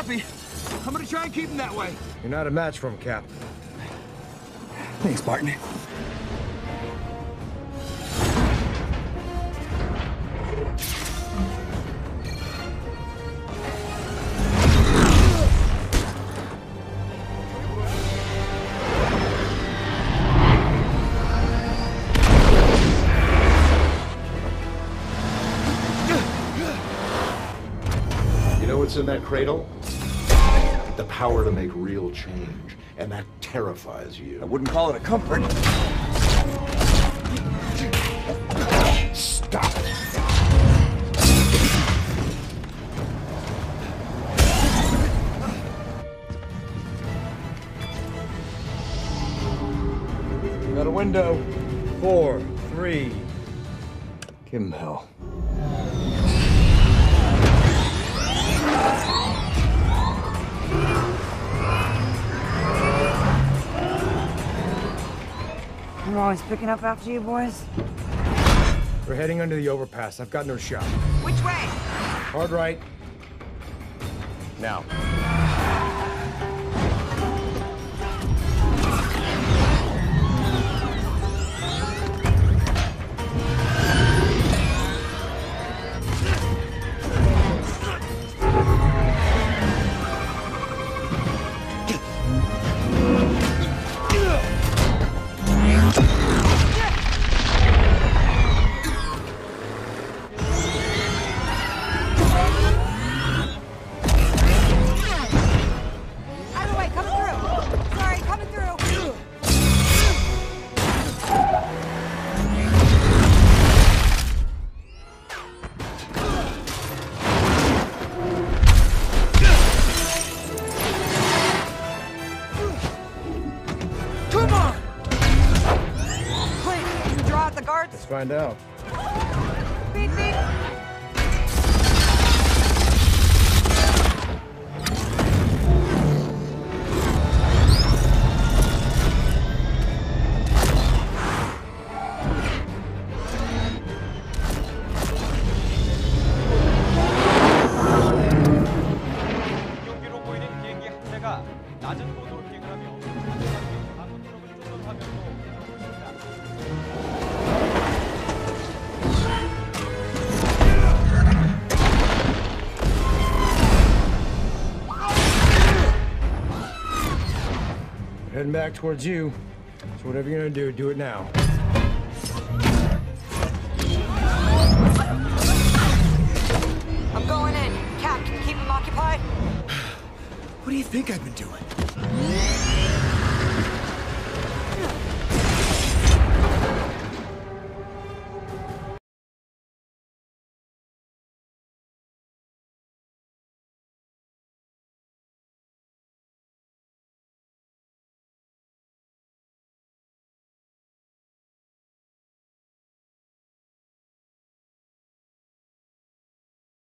Murphy. I'm gonna try and keep him that way. You're not a match for him, Cap. Thanks, Barton. What's in that cradle? The power to make real change, and that terrifies you. I wouldn't call it a comfort. Stop it. Got a window. 4, 3. Give him hell. I'm always picking up after you boys. We're heading under the overpass. I've got no shot. Which way? Hard right. Now. Let's find out. Beep, beep. 경기로 보이는 비행기 한 대가 낮은 고도로 비행을 하며 방금 트럭을 쫓는 화면도 보고 있습니다. Heading back towards you. So whatever you're gonna do it now. I'm going in. Cap, can you keep him occupied? What do you think I've been doing?